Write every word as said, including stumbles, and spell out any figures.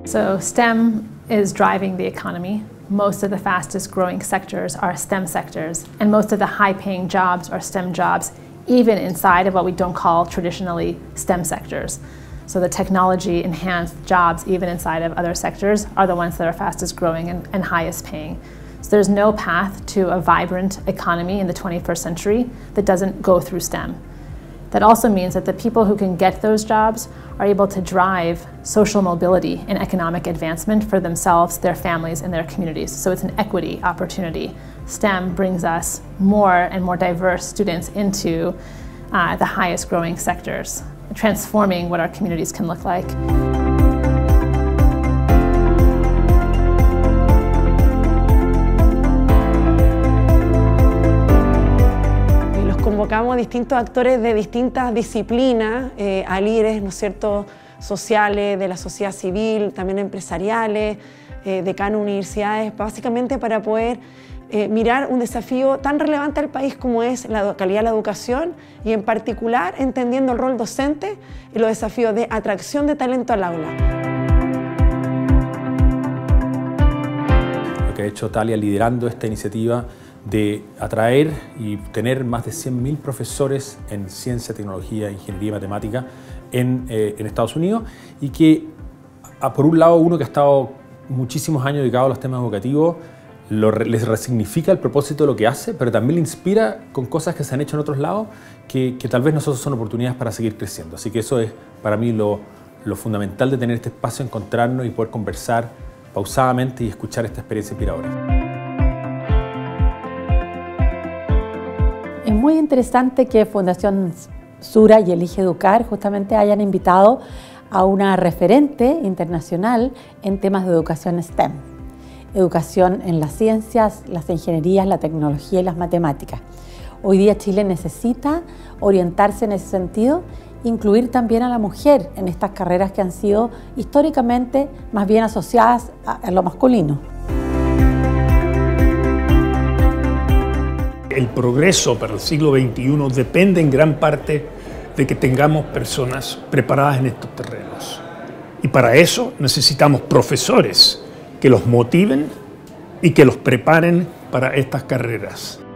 So STEM is driving the economy. Most of the fastest growing sectors are STEM sectors, and most of the high paying jobs are STEM jobs, even inside of what we don't call traditionally STEM sectors. So the technology enhanced jobs, even inside of other sectors, are the ones that are fastest growing and, and highest paying. So there's no path to a vibrant economy in the twenty-first century that doesn't go through STEM. That also means that the people who can get those jobs are able to drive social mobility and economic advancement for themselves, their families, and their communities. So it's an equity opportunity. STEM brings us more and more diverse students into uh, the highest growing sectors, transforming what our communities can look like. Convocamos a distintos actores de distintas disciplinas, eh, a líderes, ¿no es cierto?, sociales, de la sociedad civil, también empresariales, eh, decanos de universidades, básicamente para poder eh, mirar un desafío tan relevante al país como es la calidad de la educación y en particular entendiendo el rol docente y los desafíos de atracción de talento al aula. Lo que ha hecho Thalia liderando esta iniciativa de atraer y tener más de cien mil profesores en ciencia, tecnología, ingeniería y matemática en, eh, en Estados Unidos, y que, a, por un lado, uno que ha estado muchísimos años dedicado a los temas educativos, lo, les resignifica el propósito de lo que hace, pero también le inspira con cosas que se han hecho en otros lados que, que tal vez nosotros son oportunidades para seguir creciendo. Así que eso es para mí lo, lo fundamental de tener este espacio, encontrarnos y poder conversar pausadamente y escuchar esta experiencia inspiradora. Es muy interesante que Fundación Sura y Elige Educar justamente hayan invitado a una referente internacional en temas de educación STEM. Educación en las ciencias, las ingenierías, la tecnología y las matemáticas. Hoy día Chile necesita orientarse en ese sentido, incluir también a la mujer en estas carreras que han sido históricamente más bien asociadas a lo masculino. El progreso para el siglo veintiuno depende en gran parte de que tengamos personas preparadas en estos terrenos. Y para eso necesitamos profesores que los motiven y que los preparen para estas carreras.